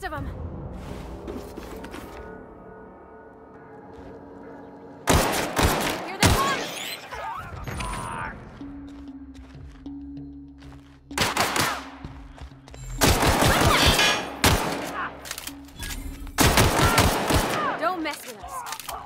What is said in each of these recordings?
rest of them. Here they come! Don't mess with us.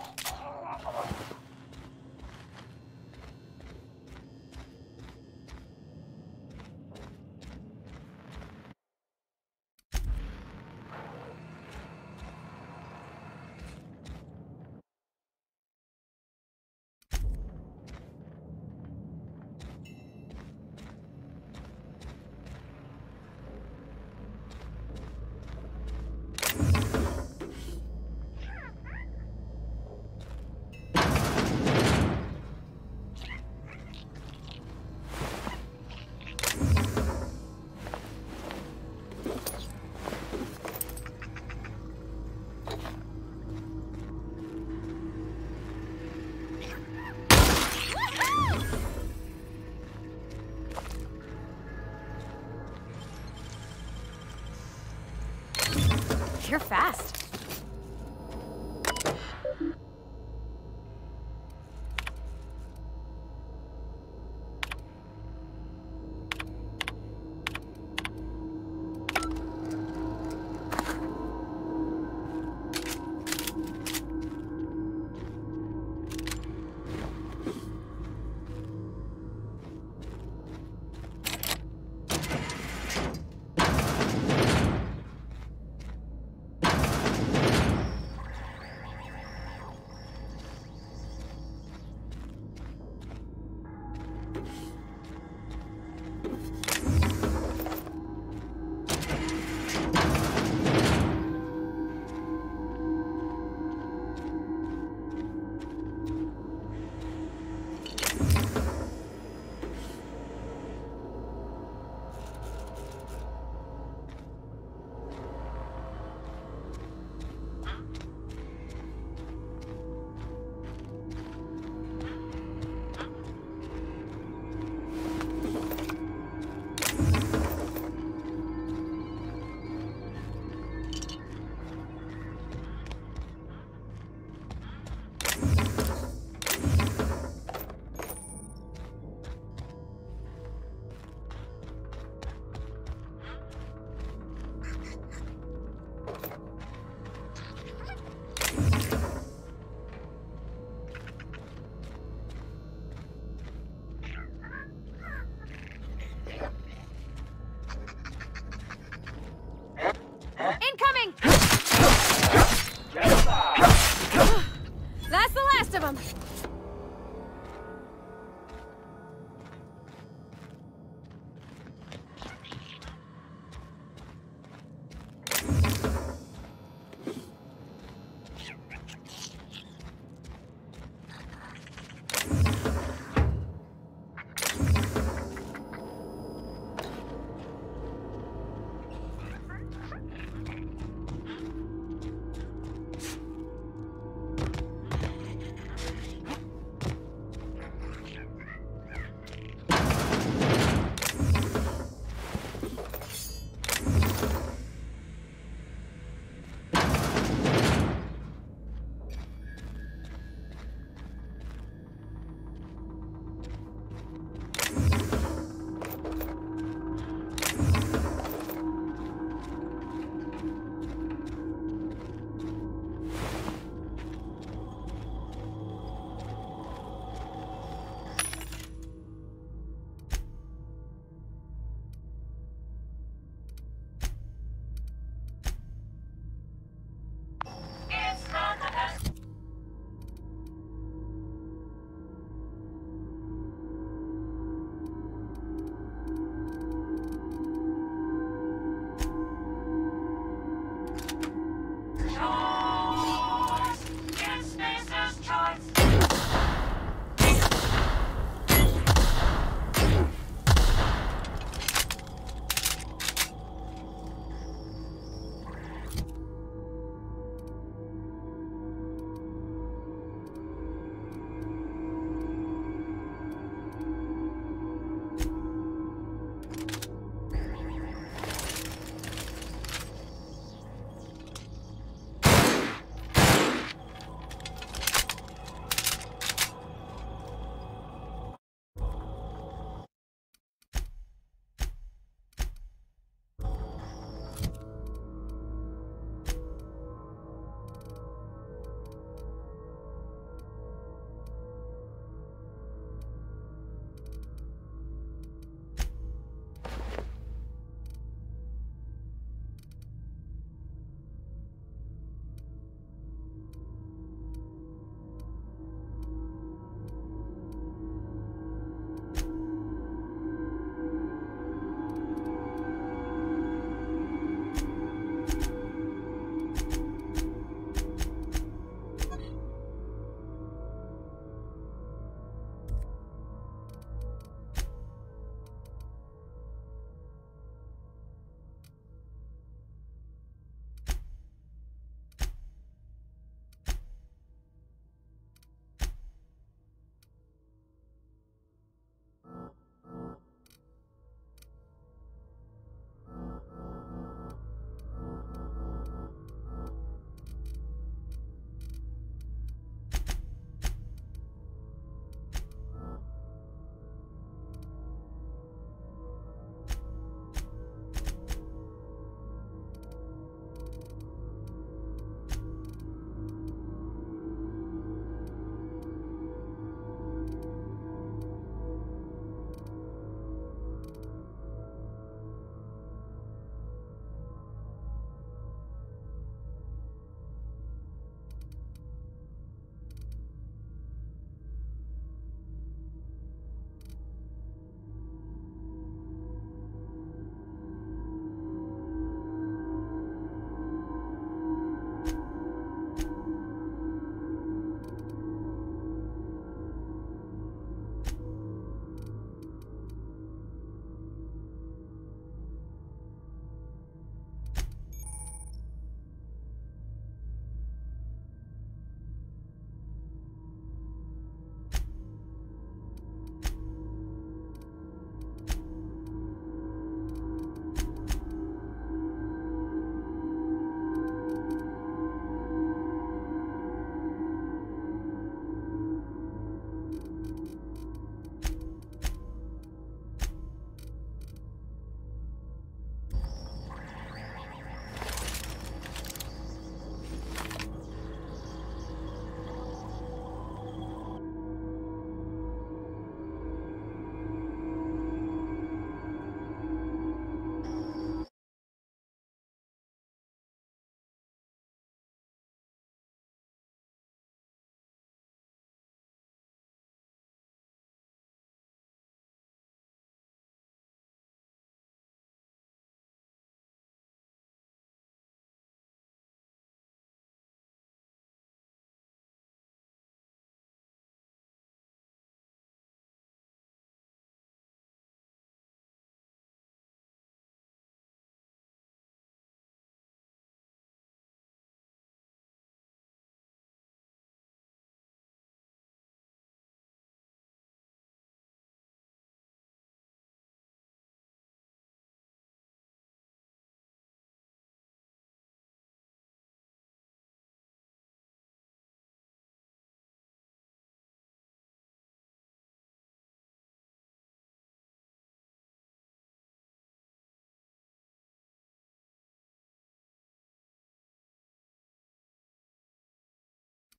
You're fast.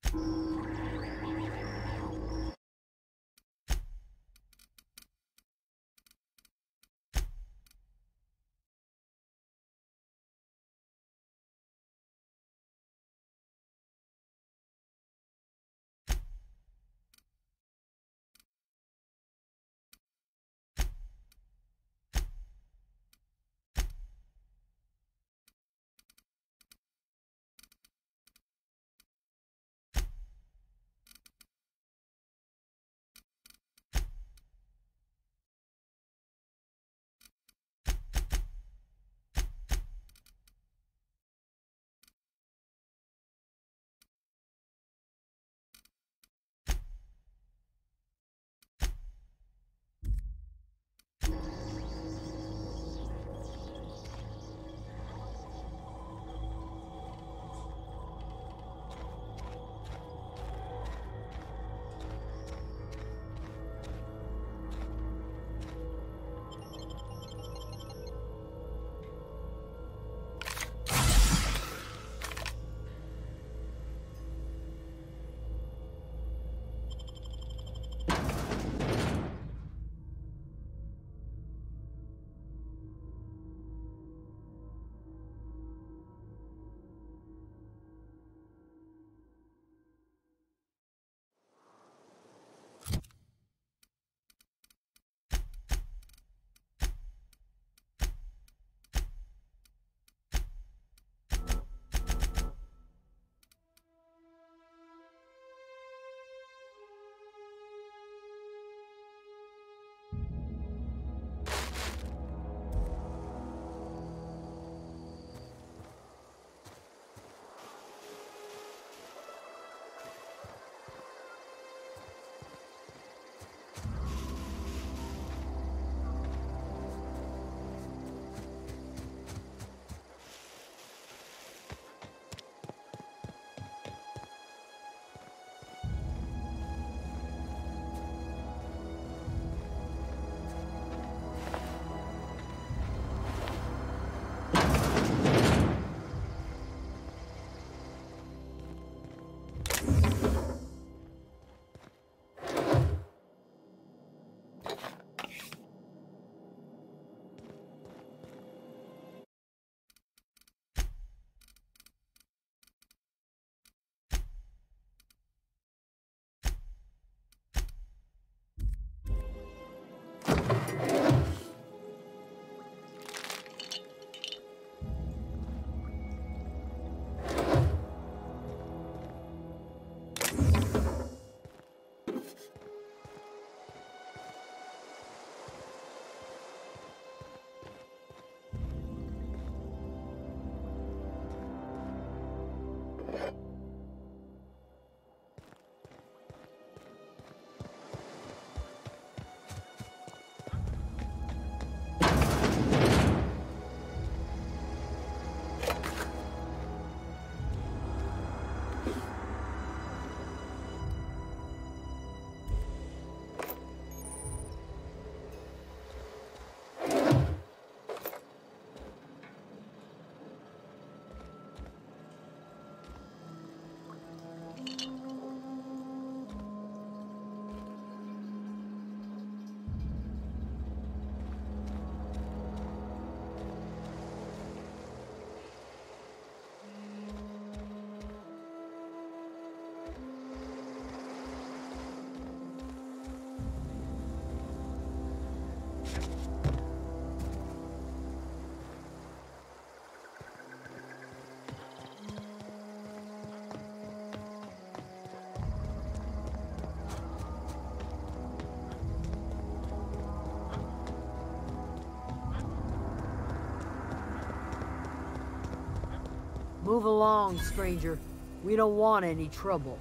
Move along, stranger. We don't want any trouble.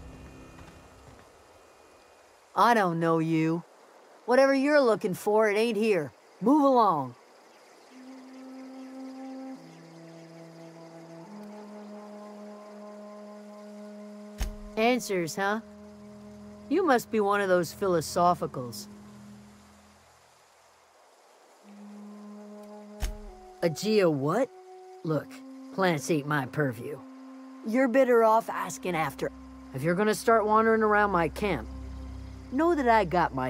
I don't know you. Whatever you're looking for, it ain't here. Move along. Answers, huh? You must be one of those philosophicals. A geo what? Look, plants ain't my purview. You're better off asking after If you're gonna start wandering around my camp, know that I got my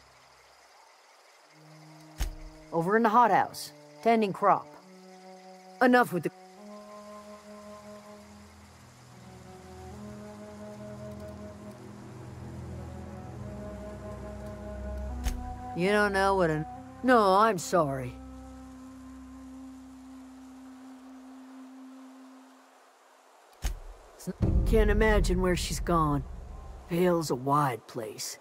over in the hothouse, tending crop. Enough with the... You don't know what a... No, I'm sorry. Can't imagine where she's gone. Vale's a wide place.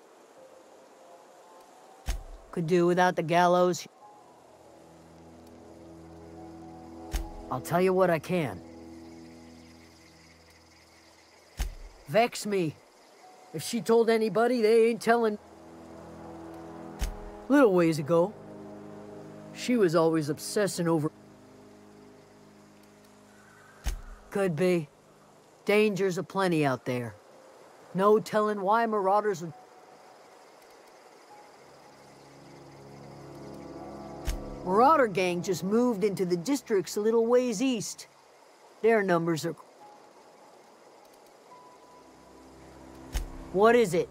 Could do without the gallows. I'll tell you what I can. Vex me. If she told anybody, they ain't telling. Little ways ago, she was always obsessing over... Could be. Dangers aplenty out there. No telling why marauders would... Marauder gang just moved into the districts a little ways east. Their numbers are... What is it?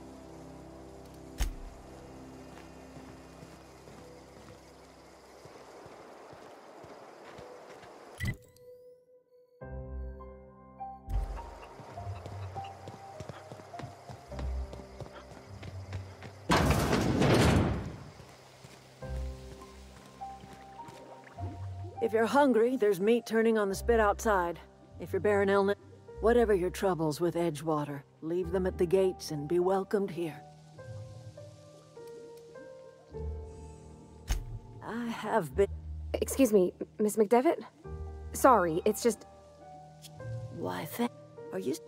If you're hungry, there's meat turning on the spit outside. If you're bearing illness, whatever your troubles with Edgewater, leave them at the gates and be welcomed here. I have been... Excuse me, Miss McDevitt? Sorry, it's just... Why, are you...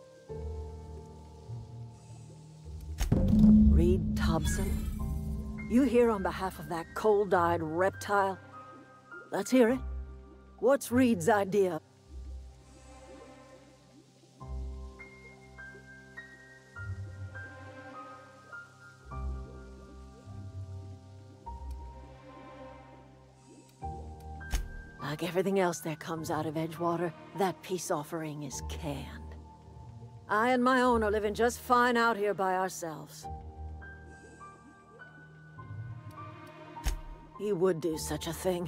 Reed Thompson? You here on behalf of that cold-eyed reptile? Let's hear it. What's Reed's idea? Like everything else that comes out of Edgewater, that peace offering is canned. I and my own are living just fine out here by ourselves. He would do such a thing.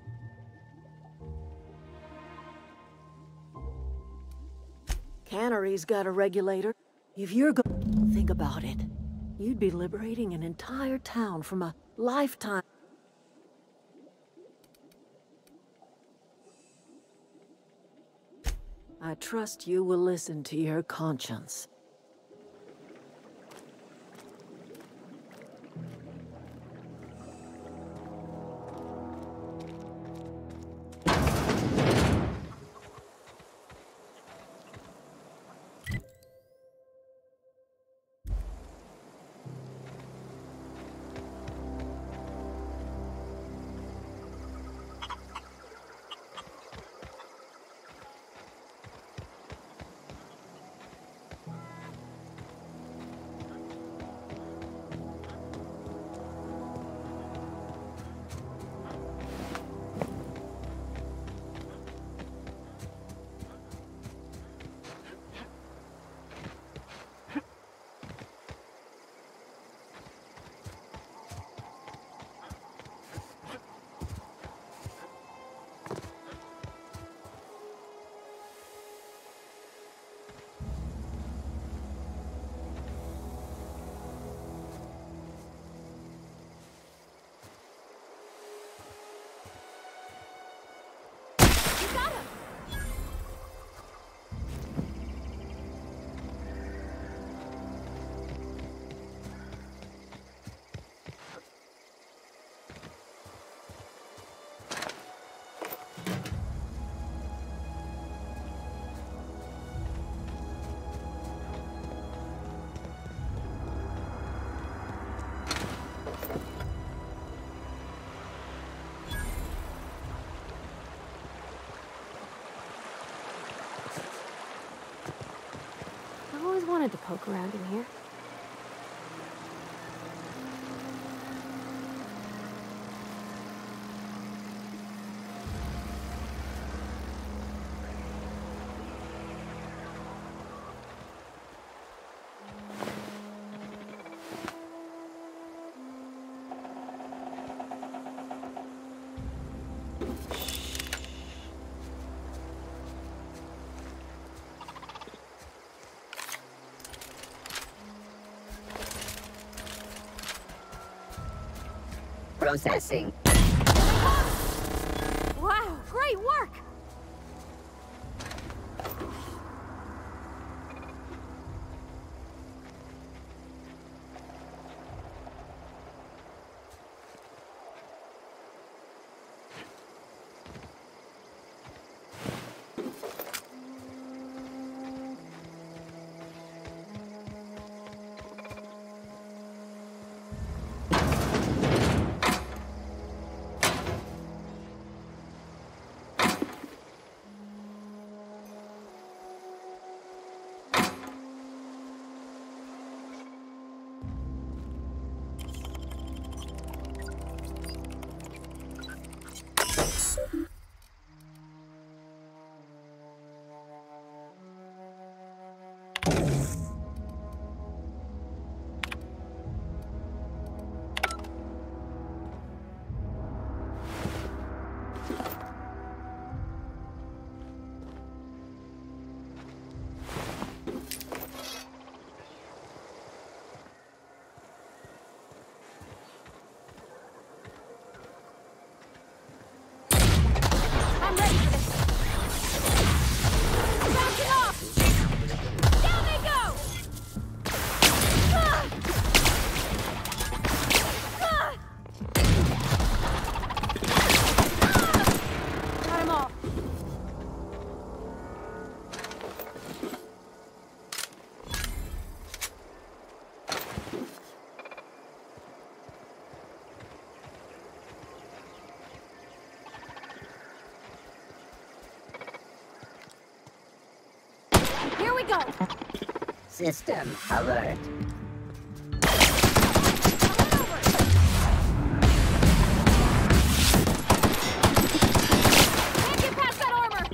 Cannery's got a regulator. If you're going to think about it, you'd be liberating an entire town from a lifetime. I trust you will listen to your conscience. I always wanted to poke around in here. Processing. Wow, great work! I'm ready for this! Bouncing off! Down they go! Ah! Ah! Ah! Got him off. Here we go! System alert. Can't get past that armor!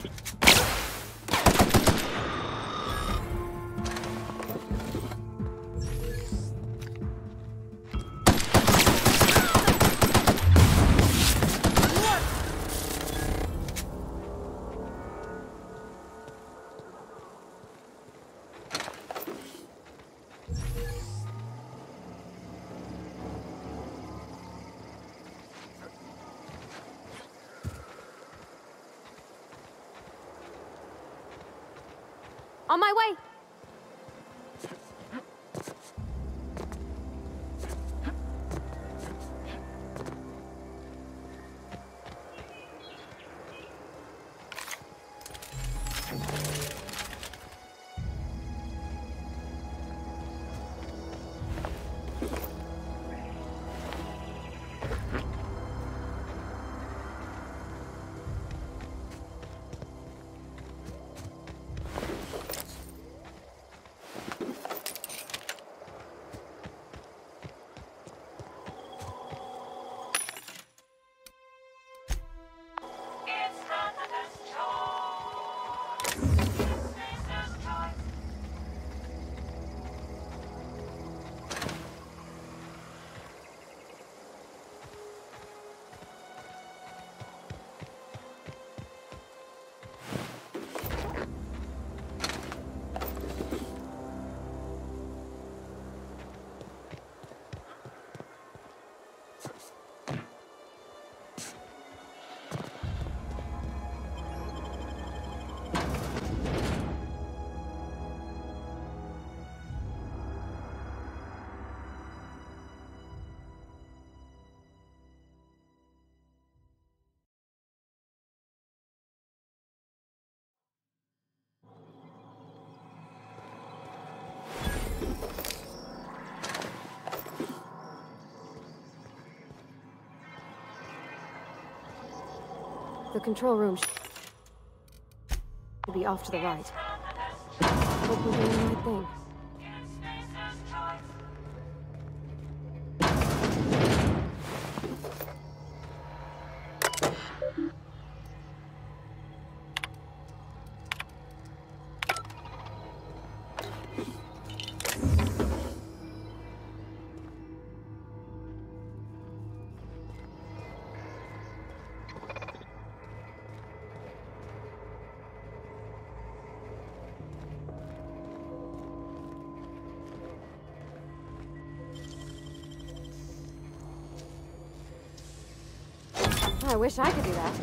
On my way! The control room should be off to the right. Hope we're doing the right thing. I wish I could do that.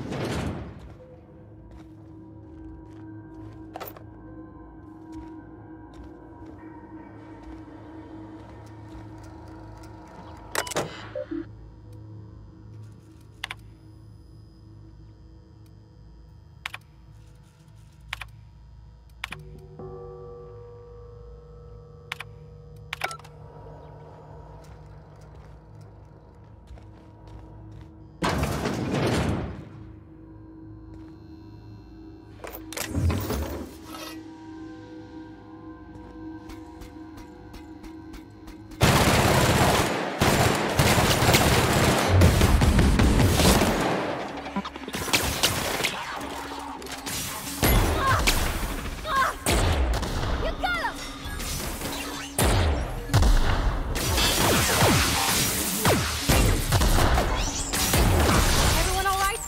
You got him! Everyone all right?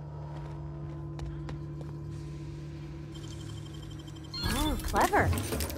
Oh, clever.